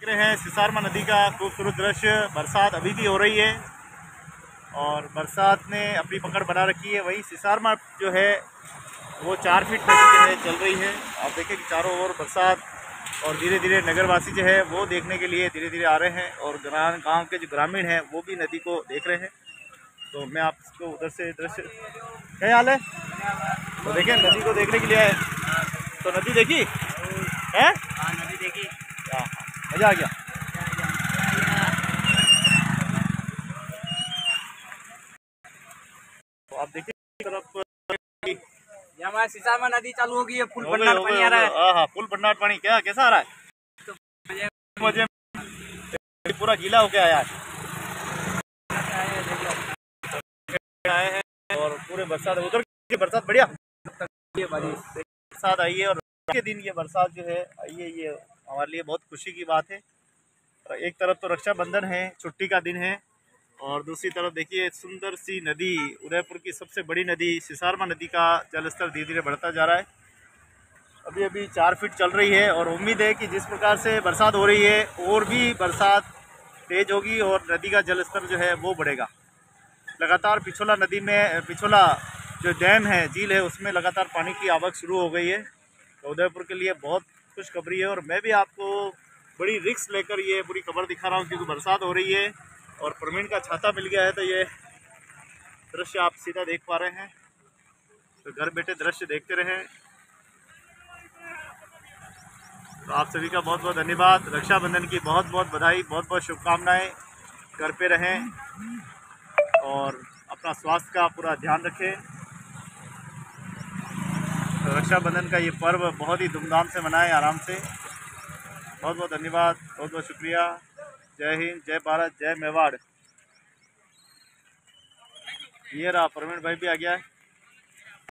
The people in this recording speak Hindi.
देख रहे हैं सिसारमा नदी का खूबसूरत दृश्य। बरसात अभी भी हो रही है और बरसात ने अपनी पकड़ बना रखी है। वही सिसारमा जो है वो 4 फीट नदी जो है चल रही है। आप देखें कि चारों ओर बरसात और धीरे धीरे नगरवासी जो है वो देखने के लिए धीरे धीरे आ रहे हैं और गांव के जो ग्रामीण हैं वो भी नदी को देख रहे हैं। तो मैं आपको उधर से दृश्य, क्या हाल है, तो देखें नदी को देखने के लिए आए। तो नदी देखी है? हाँ, नदी देखी। हाँ, मज़ा आ गया। तो आप देखिए तरफ हमारे सिसारमा नदी चालू हो गई है, फुल बन्नाट पानी आ रहा है। हाँ, फुल बन्नाट पानी। क्या कैसा आ रहा है? तो मजे पूरा गीला हो गया यार। आए हैं और पूरे बरसात, उधर की बरसात बढ़िया बरसात आई है और के दिन ये बरसात जो है आई है, ये हमारे लिए बहुत खुशी की बात है। एक तरफ तो रक्षाबंधन है, छुट्टी का दिन है, और दूसरी तरफ देखिए सुंदर सी नदी, उदयपुर की सबसे बड़ी नदी सिसारमा नदी का जलस्तर धीरे धीरे बढ़ता जा रहा है। अभी अभी 4 फीट चल रही है और उम्मीद है कि जिस प्रकार से बरसात हो रही है और भी बरसात तेज होगी और नदी का जलस्तर जो है वो बढ़ेगा। लगातार पिछोला नदी में, पिछोला जो डैम है, झील है, उसमें लगातार पानी की आवक शुरू हो गई है। तो उदयपुर के लिए बहुत खुशखबरी है और मैं भी आपको बड़ी रिस्क लेकर ये पूरी खबर दिखा रहा हूँ क्योंकि बरसात हो रही है और प्रवीण का छाता मिल गया है। तो ये दृश्य आप सीधा देख पा रहे हैं, तो घर बैठे दृश्य देखते रहें। तो आप सभी का बहुत बहुत धन्यवाद। रक्षाबंधन की बहुत बहुत बधाई, बहुत बहुत शुभकामनाएं। घर पे रहें और अपना स्वास्थ्य का पूरा ध्यान रखें। तो रक्षाबंधन का ये पर्व बहुत ही धूमधाम से मनाएं, आराम से। बहुत बहुत धन्यवाद, बहुत बहुत शुक्रिया। जय हिंद, जय भारत, जय मेवाड़। ये रहा प्रवीण भाई भी आ गया है।